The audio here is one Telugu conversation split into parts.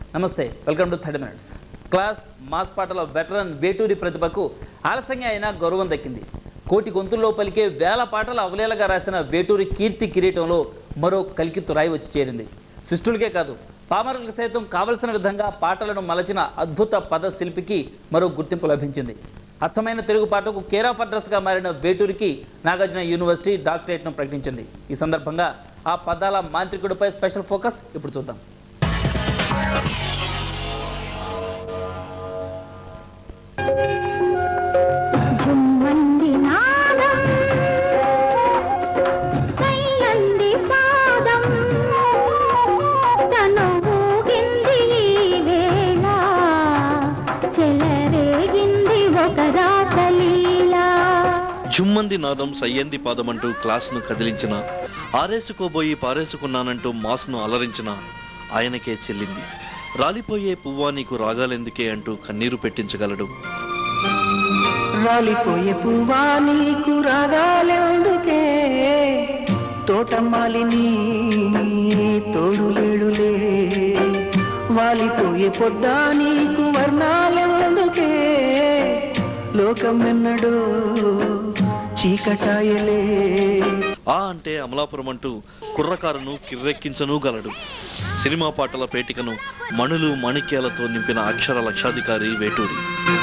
నమస్తే, welcome to 30 Minutes. Class mass పాటల వెటరన్ వేటూరి ప్రతిభకు ఆలస్యంగా అయినా గౌరవం దక్కింది. కోటి గొంతుల్లో పలికే వేల పాటలు అవలేలగా రాసిన వేటూరి కీర్తి కిరీటంలో మరో కలికి తురాయి వచ్చి చేరింది. సృష్టులకే కాదు, పామరులకు సైతం కావలసిన విధంగా పాటలను మలచిన అద్భుత పద శిల్పికి మరో గుర్తింపు లభించింది. అచ్చమైన తెలుగు పాటకు కేర్ ఆఫ్ అడ్రస్గా మారిన వేటూరికి నాగార్జున యూనివర్సిటీ డాక్టరేట్ను ప్రకటించింది. ఈ సందర్భంగా ఆ పదాల మాంత్రికుడిపై స్పెషల్ ఫోకస్ ఇప్పుడు చూద్దాం. జుమ్మంది నాదం సయ్యంది పాదం అంటూ క్లాస్ను కదిలించిన, ఆరేసుకోబోయి పారేసుకున్నానంటూ మాస్ను అలరించిన ఆయనకే చెల్లింది. రాలిపోయే పువ్వా నీకు రాగాలెందుకే అంటూ కన్నీరు పెట్టించగలడు. రాలిపోయే పువ్వా నీకు రాగాలెందుకే, తోటమాలిని తోడులేడులే, వాలిపోయే పొద్దా నీకు వర్ణాలెందుకే, లోకమెన్నడో చీకటాయలే. ఆ అంటే అమలాపురం అంటూ కుర్రకారును కిర్రెక్కించను గలడు. సినిమా పాటల పేటికను మణులు మాణిక్యాలతో నింపిన అక్షర లక్షాధికారి వేటూరి.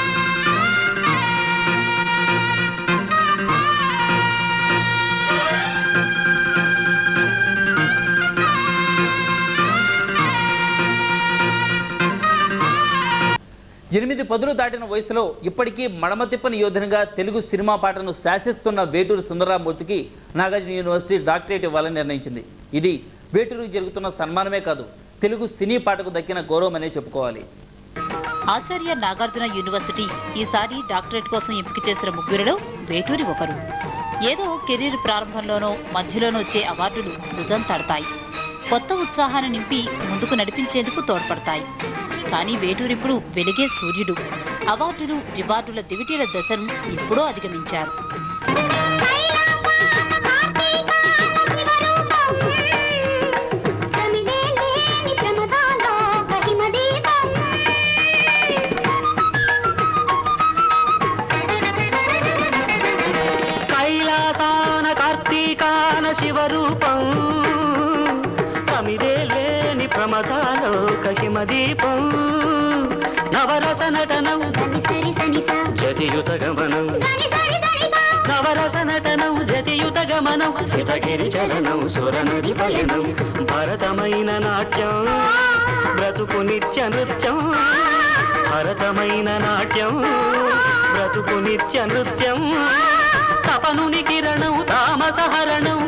8 పదులు దాటిన వయసులో ఇప్పటికీ మడమతిప్పని యోధునిగా తెలుగు సినిమా పాటను శాసిస్తున్న వేటూరి సుందరరామూర్తికి నాగార్జున యూనివర్సిటీ డాక్టరేట్ ఇవ్వాలని నిర్ణయించింది. ఇది వేటూరికి జరుగుతున్న సన్మానమే కాదు, తెలుగు సినీ పాటకు దక్కిన గౌరవమనే చెప్పుకోవాలి. ఆచార్య నాగార్జున యూనివర్సిటీ ఈసారి డాక్టరేట్ కోసం ఎంపిక చేసిన ముగ్గురిలో వేటూరి ఒకరు. ఏదో కెరీర్ ప్రారంభంలోనో మధ్యలోనో వచ్చే అవార్డులు భుజం తడతాయి, కొత్త ఉత్సాహాన్ని నింపి ముందుకు నడిపించేందుకు తోడ్పడతాయి. కానీ వేటూరిప్పుడు వెలిగే సూర్యుడు. అవార్డులు రివార్డుల దివిటీల దశను ఎప్పుడో అధిగమించారు. కైలాసాన కార్తీకాన శివరూపం, తమిదే లేని ప్రమదాలోక హిమదీపం, నవరస నటనం జతియుత గమనం, నవరస నటనం జతియుత గమనం, సితగిరి చలనం సురనది పయనం, భరతమైన నాట్యం బ్రతుకు నిత్య నృత్యం, భరతమైన నాట్యం బ్రతుకు నిత్య నృత్యం, తపనుని కిరణం తామసహరణం,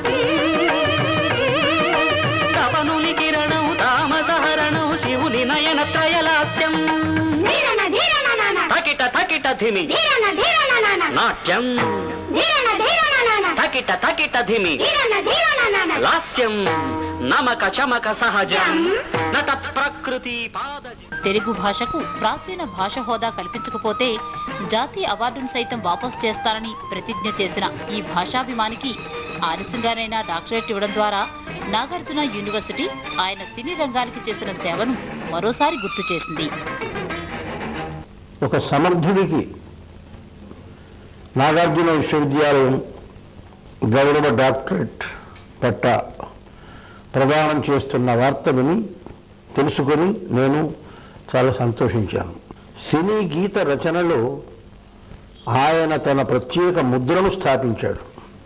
తపనుని కిరణం తామసహరణం, శివుని నయన త్రయలాస్యం, తకిట తకిట ధిమి నాట్యం, తకిట తకిట ధిమి లాస్యం, నమక చమక సహజం నటత్ ప్రకృతి పాద. తెలుగు భాషకు ప్రాచీన భాష హోదా కల్పించకపోతే జాతీయ అవార్డును సైతం వాపసు చేస్తారని ప్రతిజ్ఞ చేసిన ఈ భాషాభిమానికి ఆలస్యంగానైనా డాక్టరేట్ ఇవ్వడం ద్వారా నాగార్జున యూనివర్సిటీ ఆయన సినీ రంగానికి చేసిన సేవను మరోసారి గుర్తు చేసింది. ఒక సమర్థుడికి నాగార్జున విశ్వవిద్యాలయం గౌరవ డాక్టరేట్ పట్టా ప్రదానం చేస్తున్న వార్త విని తెలుసుకొని నేను చాలా సంతోషించాను. సినీ గీత రచనలో ఆయన తన ప్రత్యేక ముద్రను స్థాపించాడు.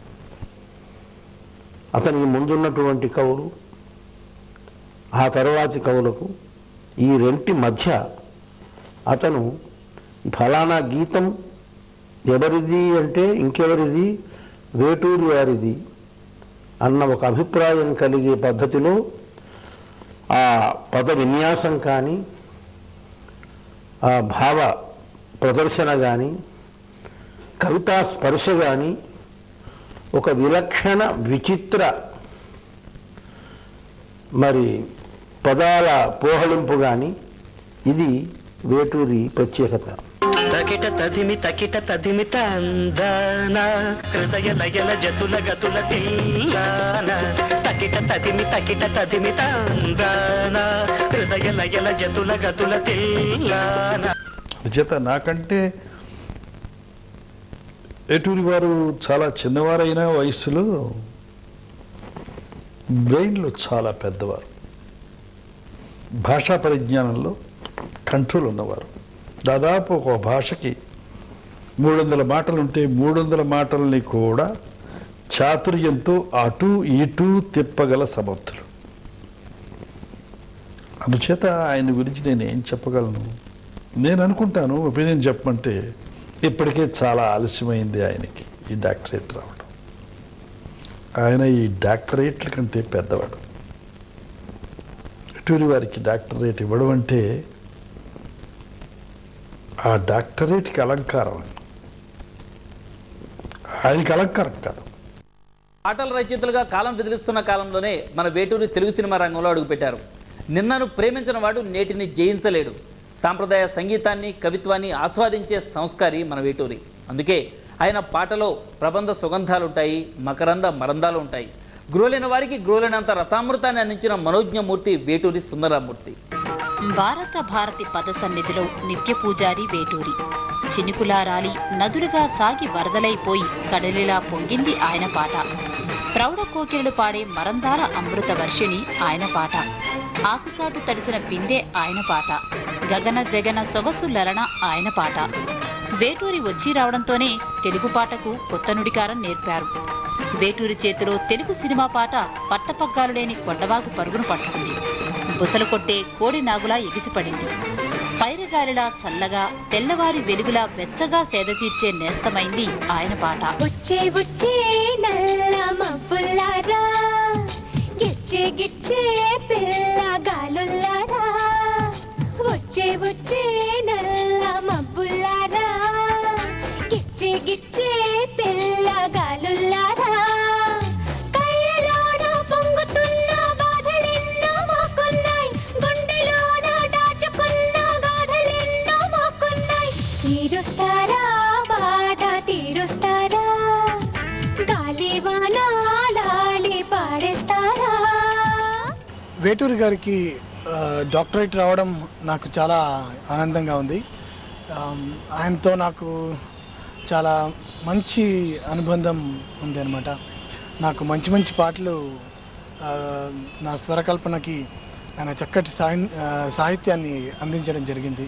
అతనికి ముందున్నటువంటి కవులు, ఆ తరువాతి కవులకు ఈ రెంటి మధ్య అతను ఫలానా గీతం ఎవరిది అంటే ఇంకెవరిది, వేటూరి వారిది అన్న ఒక అభిప్రాయం కలిగే పద్ధతిలో ఆ పద విన్యాసం కానీ, ఆ భావ ప్రదర్శన కానీ, కవితా స్పర్శ కానీ, ఒక విలక్షణ విచిత్ర మరి పదాల పోహలింపు కానీ, ఇది వేటూరి ప్రత్యేకత. తకిట తదిమి తందాన హృదయ లయల జతుల గతుల తిల్లాన తకిట తదిమి తందాన హృదయ లయల జతుల గతుల తిల్లాన. చేత నాకంటే వేటూరి వారు చాలా చిన్నవారైన వయస్సులో బ్రెయిన్లో చాలా పెద్దవారు, భాషా పరిజ్ఞానంలో కంట్రోల్ ఉన్నవారు. దాదాపు ఒక భాషకి 300 మాటలుంటే 300 మాటల్ని కూడా చాతుర్యంతో అటు ఇటు తిప్పగల సమర్థులు. అందుచేత ఆయన గురించి నేను ఏం చెప్పగలను? నేను అనుకుంటాను, ఒపీనియన్ చెప్పమంటే ఇప్పటికే చాలా ఆలస్యమైంది ఆయనకి ఈ డాక్టరేట్ రావడం. ఆయన ఈ డాక్టరేట్ల కంటే పెద్దవాడు. వేటూరి వారికి డాక్టరేట్ ఇవ్వడం అంటే ఆ డాక్టరేట్కి అలంకారం, ఆయనకి అలంకారం కాదు. పాటల రచయితలుగా కాలం బెదిరిస్తున్న కాలంలోనే మన వేటూరి తెలుగు సినిమా రంగంలో అడుగుపెట్టారు. నిన్నను ప్రేమించిన వాడు నేటిని జయించలేడు. సాంప్రదాయ సంగీతాన్ని, కవిత్వాన్ని ఆస్వాదించే సంస్కారి మన వేటూరి. అందుకే ఆయన పాటలో ప్రబంధ సుగంధాలుంటాయి, మకరంద మరందాలు ఉంటాయి. గ్రోలిన వారికి గ్రోలినంత రసామృతాన్ని అందించిన మనోజ్ఞమూర్తి వేటూరి సుందరమూర్తి. భారత భారతి పద సన్నిధిలో నిత్య పూజారి వేటూరి. చినుకులా రాలి నదులుగా సాగి వరదలైపోయి కడలిలా పొంగింది ఆయన పాట. ప్రౌఢ కోకిలలు పాడే మరందాల అమృత వర్షిణి ఆయన పాట. ఆకుచాటు తడిసిన పిందె ఆయన పాట. గగన జగన సొగసు లరణ ఆయన పాట. వేటూరి వచ్చి రావడంతోనే తెలుగు పాటకు కొత్త నుడికారం నేర్పారు. వేటూరి చేతిలో తెలుగు సినిమా పాట పట్టపగ్గాలు లేని కొండవాగు పరుగును పట్టుకుంది. బుసలు కొట్టే కోడి నాగులా ఎగిసిపడింది. పైరగాలిలా చల్లగా, తెల్లవారి వెలుగులా వెచ్చగా సేద తీర్చే నేస్తమైంది ఆయన పాట. వచ్చే వచ్చే నల్ల మబ్బుల్లారా, గిచ్చే గిచ్చే పిల్లగాలుల్లారా, వచ్చే వచ్చే నల్ల మబ్బుల్లారా, గిచ్చే గిచ్చే పిల్లగాలుల్లారా, కళ్ళలోన పొంగుతున్న బాధలెన్నో మాకున్నాయి, గుండెలోన దాచుకున్న గాథలెన్నో మాకున్నాయి. తీరుస్తారా బాధ తీరుస్తారా, గాలివాన లాలి పాడేస్తారా. వేటూరి గారికి డాక్టరేట్ రావడం నాకు చాలా ఆనందంగా ఉంది. ఆయనతో నాకు చాలా మంచి అనుబంధం ఉంది అన్నమాట. నాకు మంచి మంచి పాటలు, నా స్వరకల్పనకి ఆయన చక్కటి సాహిత్యాన్ని అందించడం జరిగింది.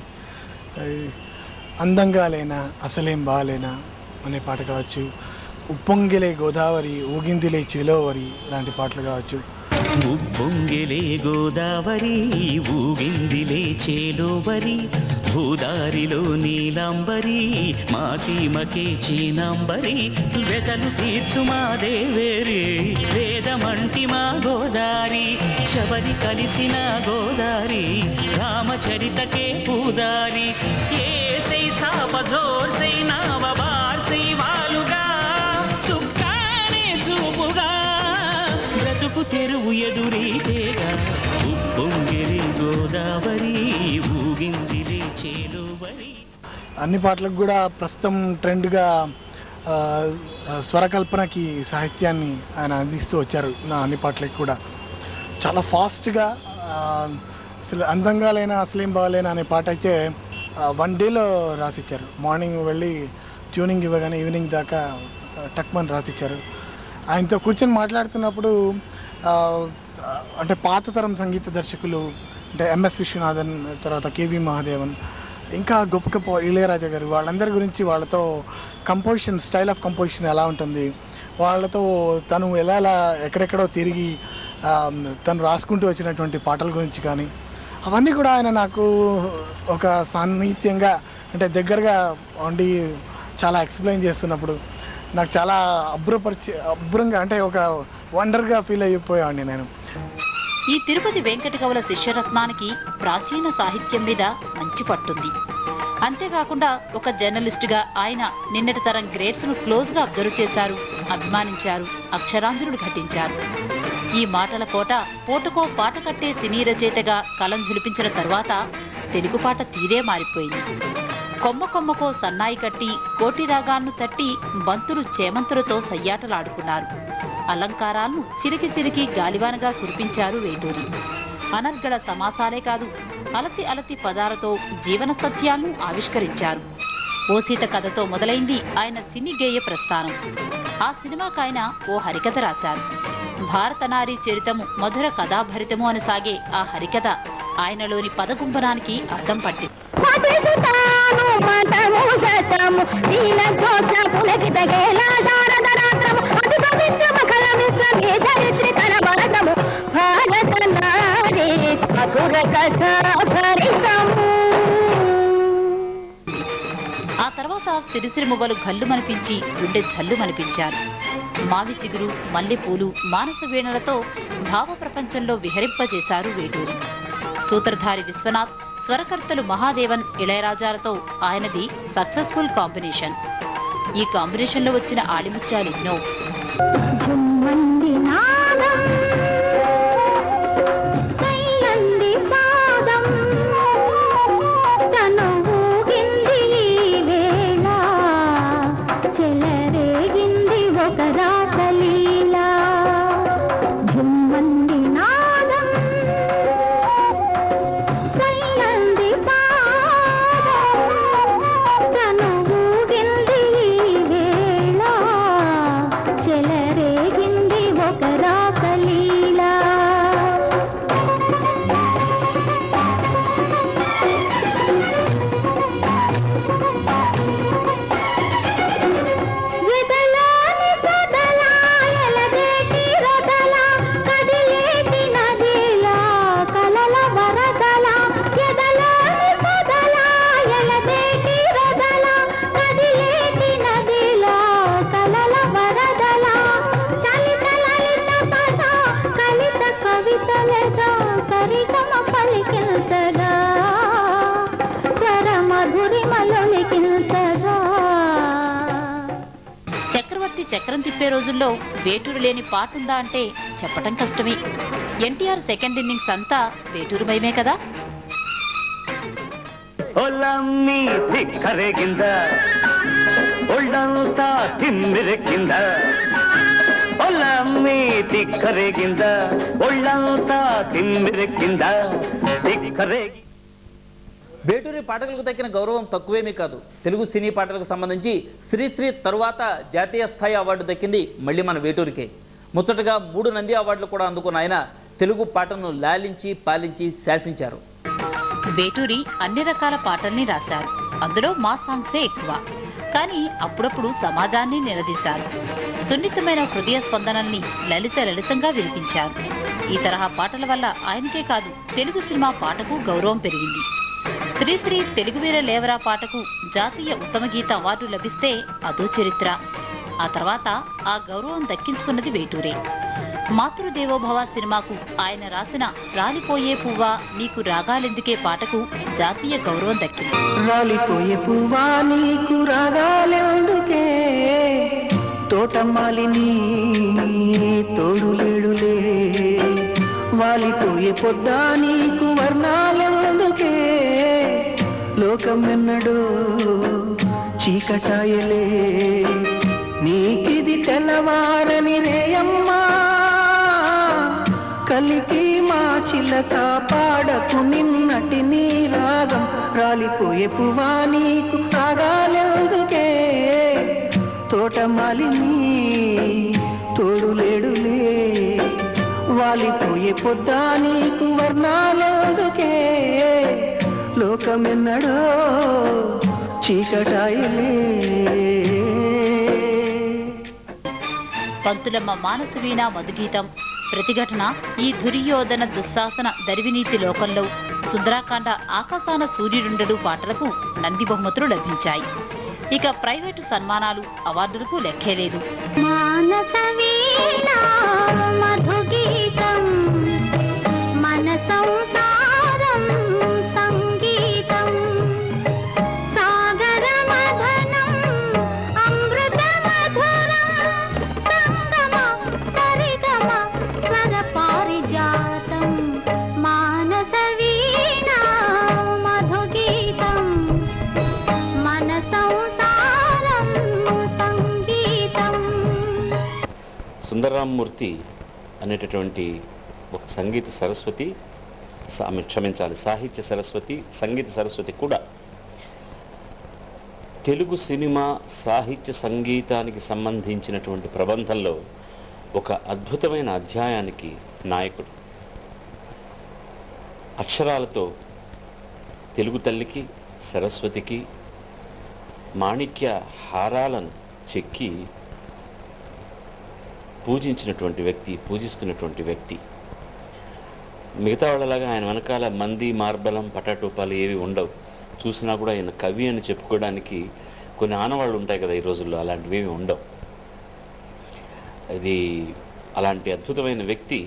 అందంగా లేనా అసలేం బాలేనా అనే పాట కావచ్చు, ఉప్పొంగిలే గోదావరి ఊగిందిలే చిలోవరి లాంటి పాటలు కావచ్చు. ఉప్పొంగిలే గోదావరి ఊగిందిలే చేలోవరి, భూదారిలో నీలాంబరి మా సీమకే చీనాంబరి, వెతలు తీర్చు మా దేవేరి వేదమంటి మా గోదారి, శబరి కలిసిన గోదారి రామచరితకే పూదారి, ఏసై చాప జోర్సై నావ బార్సై వాలుగా చుక్కానే చూపుగా బ్రతుకు తెరువు ఎదురీతేగా, ఉప్పొంగిలే గోదావరి ఊగిందిలే చేలోవరి. అన్ని పాటలకు కూడా ప్రస్తుతం ట్రెండ్గా స్వరకల్పనకి సాహిత్యాన్ని ఆయన అందిస్తూ వచ్చారు. నా అన్ని పాటలకి కూడా చాలా ఫాస్ట్గా, అసలు అందంగా లేనా అసలేం బాగాలేనా అనే పాట అయితే 1 డేలో రాసిచ్చారు. మార్నింగ్ వెళ్ళి ట్యూనింగ్ ఇవ్వగానే ఈవినింగ్ దాకా టక్మని రాసిచ్చారు. ఆయనతో కూర్చొని మాట్లాడుతున్నప్పుడు అంటే పాత తరం సంగీత దర్శకులు అంటే ఎంఎస్ విశ్వనాథన్, తర్వాత కేవి మహాదేవన్, ఇంకా గొప్ప గొప్ప ఇళయరాజా గారు, వాళ్ళందరి గురించి, వాళ్ళతో కంపోజిషన్, స్టైల్ ఆఫ్ కంపోజిషన్ ఎలా ఉంటుంది, వాళ్ళతో తను ఎలా ఎక్కడెక్కడో తిరిగి తను రాసుకుంటూ వచ్చినటువంటి పాటల గురించి కానీ అవన్నీ కూడా ఆయన నాకు ఒక సాన్నిహిత్యంగా అంటే దగ్గరగా ఉండి చాలా ఎక్స్ప్లెయిన్ చేస్తున్నప్పుడు నాకు చాలా అభ్రంగా అంటే ఒక వండర్గా ఫీల్ అయిపోయాడిని నేను. ఈ తిరుపతి వెంకట కవుల శిష్యరత్నానికి ప్రాచీన సాహిత్యం మీద మంచి పట్టుంది. అంతేకాకుండా ఒక జర్నలిస్టుగా ఆయన నిన్నటి తరం గ్రేడ్స్ను క్లోజ్గా అబ్జర్వ్ చేశారు, అభిమానించారు, అక్షరాంజనుడు ఘటించారు. ఈ మాటల కోట పూటకో పాట కట్టే సినీ రచయితగా కలం ఝులిపించిన తరువాత తెలుగు పాట తీరే మారిపోయింది. కొమ్మ కొమ్మకో సన్నాయి కట్టి కోటి రాగాలను తట్టి బంతులు చేమంతులతో సయ్యాటలాడుకున్నారు. అలంకారాలను చిలికి చిలికి గాలివానగా కురిపించారు వేటూరి. అనర్గళ సమాసాలే కాదు, అలతి అలతి పదాలతో జీవన సత్యాలను ఆవిష్కరించారు. ఓ సీత కథతో మొదలైంది ఆయన సినీ గేయ ప్రస్థానం. ఆ సినిమాకాయన ఓ హరికథ రాశారు. భారత నారీ చరితము మధుర కథాభరితము అని సాగే ఆ హరికథ ఆయనలోని పదగుంబనానికి అర్థం పట్టింది. ఆ తర్వాత సిరిసిరిమువ్వలు గల్లు మనిపించి గుండె జల్లు మనిపించారు. మావి చిగురు, మల్లెపూలు, మానస వీణలతో భావ ప్రపంచంలో విహరింపజేశారు వేటూరి. సూత్రధారి విశ్వనాథ్, స్వరకర్తలు మహాదేవన్, ఇళయరాజాలతో ఆయనది సక్సెస్ఫుల్ కాంబినేషన్. ఈ కాంబినేషన్లో వచ్చిన ఆళిముత్యాలెన్నో. చక్రం తిప్పే రోజుల్లో వేటూరు లేని పాటుందా అంటే చెప్పటం కష్టమే. ఎన్టీఆర్ సెకండ్ ఇన్నింగ్స్ అంతా వేటూరుమయమే కదా. ఒళ్ళమ్మి తిక్కరేగింద, ఒళ్ళంతా తిమ్మిరెక్కింద, ఒళ్ళమ్మి తిక్కరేగింద, ఒళ్ళంతా తిమ్మిరెక్కింద, తిక్కరేగి. వేటూరి పాటలకు తగ్గిన గౌరవం తక్కువేమీ కాదు. తెలుగు సినీ పాటలకు సంబంధించి శ్రీశ్రీ తరువాత జాతీయ స్థాయి అవార్డు దక్కింది మళ్ళీ మన వేటూరికే. ముచ్చటగా 3 నంది అవార్డులు కూడా అందుకున్న ఆయన తెలుగు పాటను లాలించి పాలించి శాసించారు. వేటూరి అన్ని రకాల పాటల్ని రాశారు. అందులో మా సాంగ్సే ఎక్కువ. కానీ అప్పుడప్పుడు సమాజాన్ని నిలదీశారు. సున్నితమైన హృదయ స్పందనల్ని లలితంగా వినిపించారు. ఈ తరహా పాటల వల్ల ఆయనకే కాదు, తెలుగు సినిమా పాటకు గౌరవం పెరిగింది. శ్రీశ్రీ తెలుగు వీర లేవరా పాటకు జాతీయ ఉత్తమ గీత అవార్డు లభిస్తే అదో చరిత్ర. ఆ తర్వాత ఆ గౌరవం దక్కించుకున్నది వేటూరే. మాతృదేవోభవ సినిమాకు ఆయన రాసిన రాలిపోయే పువ్వా నీకు రాగాలెందుకే పాటకు జాతీయ గౌరవం దక్కింది. రాలిపోయే పువ్వా నీకు రాగాలెందుకే, తోటమాలిని తోడులేడులే, వాలిపోయే పొద్దా నీకు వర్ణాలెందుకే, లోకమెన్నడో చీకటాయలే, నీకిది తెల్లవారని రేయమ్మా, కలికి మా చిలక పాడకు నిన్నటి నీ రాగం, రాలిపోయే పువ్వా నీకు రాగాలెందుకే, తోటమాలిని తోడులేడులే, వాలిపోయే పొద్దా నీకు వర్ణాలెందుకే, లోకమెన్నడో చీకటాయలే. పంతులమ్మ మానసవీణ మధుగీతం, ప్రతిఘటన, ఈ దుర్యోధన దుశ్శాసన దరివినీతి లోకంలో, సుందరాకాండ, ఆకాశాన సూర్యుడుండడు పాటలకు నంది బహుమతులు లభించాయి. ఇక ప్రైవేటు సన్మానాలు, అవార్డులకు లెక్కేలేదు. మానసవీణ మధుగీతం మన సంసారం సంగీతం, సాగర మధనం అమృత మధురం, సంగమ సరిగమ స్వర పారిజాతం, మానసవీణ మధుగీతం సుందరరామమూర్తి అనేటటువంటి ఒక సంగీత సరస్వతి, క్షమించాలి, సాహిత్య సరస్వతి, సంగీత సరస్వతి కూడా తెలుగు సినిమా సాహిత్య సంగీతానికి సంబంధించినటువంటి ప్రబంధంలో ఒక అద్భుతమైన అధ్యాయానికి నాయకుడు. అక్షరాలతో తెలుగు తల్లికి, సరస్వతికి మాణిక్య హారాలను చెక్కి పూజించినటువంటి వ్యక్తి, పూజిస్తున్నటువంటి వ్యక్తి. మిగతా వాళ్ళలాగా ఆయన వెనకాల మంది, మార్బలం, పటాటోపాలు ఏవి ఉండవు. చూసినా కూడా ఆయన కవి అని చెప్పుకోవడానికి కొన్ని ఆనవాళ్ళు ఉంటాయి కదా ఈ రోజుల్లో, అలాంటివి ఏమి ఉండవు. ఇది అలాంటి అద్భుతమైన వ్యక్తి.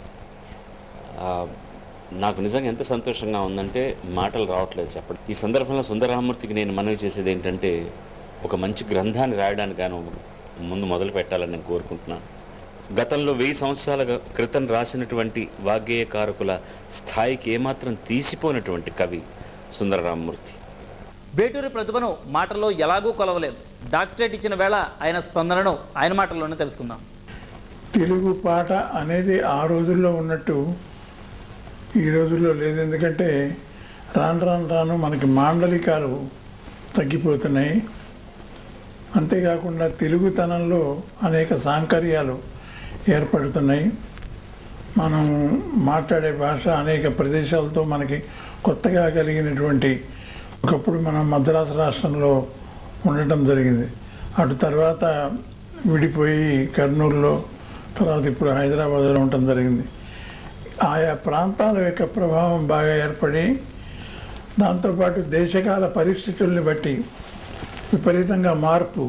నాకు నిజంగా ఎంత సంతోషంగా ఉందంటే మాటలు రావట్లేదు చెప్పడం. ఈ సందర్భంలో సుందరరామమూర్తికి నేను మనవి చేసేది ఏంటంటే, ఒక మంచి గ్రంథాన్ని రాయడానికి గాను ముందు మొదలు పెట్టాలని నేను కోరుకుంటున్నాను. గతంలో 1000 సంవత్సరాల క్రితం రాసినటువంటి వాగ్గేయకారకుల స్థాయికి ఏమాత్రం తీసిపోయినటువంటి కవి సుందరరామమూర్తి. వేటూరి ప్రతిభను మాటల్లో ఎలాగూ కొలవలేం. డాక్టరేట్ ఇచ్చిన వేళ ఆయన స్పందనను ఆయన మాటల్లోనే తెలుసుకుందాం. తెలుగు పాట అనేది ఆ రోజుల్లో ఉన్నట్టు ఈ రోజుల్లో లేదు. ఎందుకంటే రాను మనకి మాండలికాలు తగ్గిపోతున్నాయి. అంతేకాకుండా తెలుగుతనంలో అనేక సాంకర్యాలు ఏర్పడుతున్నాయి. మనం మాట్లాడే భాష అనేక ప్రదేశాలతో మనకి కొత్తగా కలిగినటువంటి, ఒకప్పుడు మనం మద్రాసు రాష్ట్రంలో ఉండటం జరిగింది. అటు తర్వాత విడిపోయి కర్నూలులో, తర్వాత ఇప్పుడు హైదరాబాద్లో ఉండటం జరిగింది. ఆయా ప్రాంతాల యొక్క ప్రభావం బాగా ఏర్పడి, దాంతోపాటు దేశకాల పరిస్థితుల్ని బట్టి విపరీతంగా మార్పు,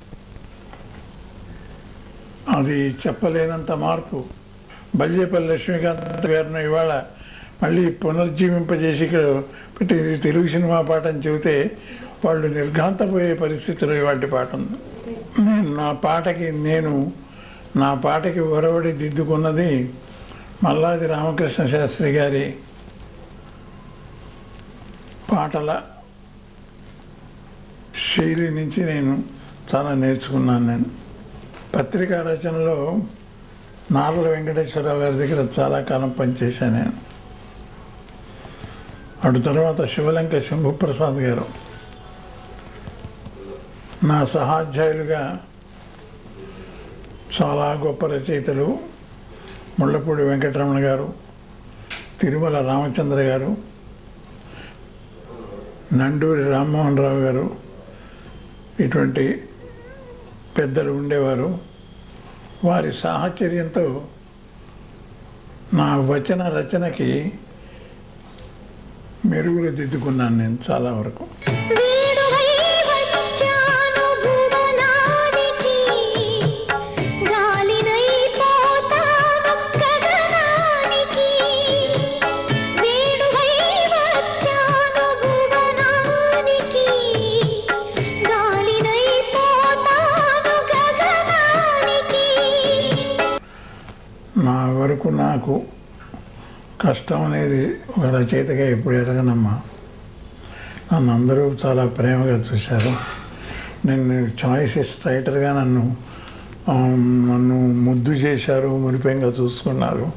అది చెప్పలేనంత మార్పు. బల్జేపల్లి లక్ష్మీకాంత్ గారిని ఇవాళ మళ్ళీ పునర్జీవింపజేసి ఇక్కడ పెట్టి తెలుగు సినిమా పాట అని చెబితే వాళ్ళు నిర్ఘాంతపోయే పరిస్థితిలో ఇవాటి పాట ఉంది. నా పాటకి ఒరవడి దిద్దుకున్నది మల్లాది రామకృష్ణ శాస్త్రి గారి పాటల శైలి నుంచి నేను చాలా నేర్చుకున్నాను. నేను పత్రికా రచనలో నార్ల వెంకటేశ్వరరావు గారి దగ్గర చాలా కాలం పనిచేశాను నేను. అటు తర్వాత శివలంక శంభుప్రసాద్ గారు నా సహాధ్యాయులుగా చాలా గొప్ప రచయితలు ముళ్ళపూడి వెంకటరమణ గారు, తిరుమల రామచంద్ర గారు, నండూరి రామ్మోహన్ రావు గారు, ఇటువంటి పెద్దలు ఉండేవారు. వారి సాహచర్యంతో నా వచన రచనకి మెరుగులు దిద్దుకున్నాను నేను చాలా వరకు. నా వరకు నాకు కష్టం అనేది ఒక రచయితగా ఎప్పుడు ఎరగనమ్మా. నన్ను అందరూ చాలా ప్రేమగా చూశారు. నేను చాయిస్ రైటర్గా నన్ను ముద్దు చేశారు, మురిపెంగా చూసుకున్నారు.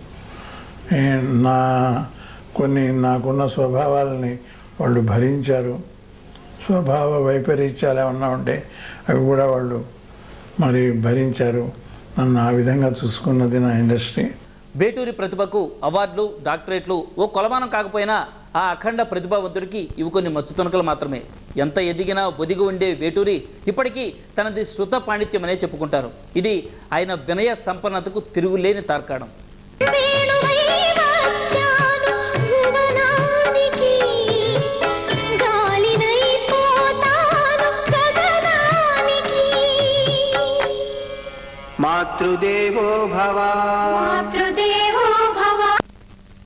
నాకున్న స్వభావాలని వాళ్ళు భరించారు. స్వభావ వైపరీత్యాలు ఏమన్నా ఉంటే అవి కూడా వాళ్ళు మరి భరించారు. నన్ను ఆ విధంగా చూసుకున్నది నా ఇండస్ట్రీ. వేటూరి ప్రతిభకు అవార్డులు, డాక్టరేట్లు ఓ కొలమానం కాకపోయినా ఆ అఖండ ప్రతిభావంతుడికి ఇవి కొన్ని మచ్చుతునకలు మాత్రమే. ఎంత ఎదిగినా ఒదిగి ఉండే వేటూరి ఇప్పటికీ తనది శృత పాండిత్యమనే చెప్పుకుంటారు. ఇది ఆయన వినయ సంపన్నతకు తిరుగులేని తార్కాణం. మాతృదేవో భవ, మాతృదేవో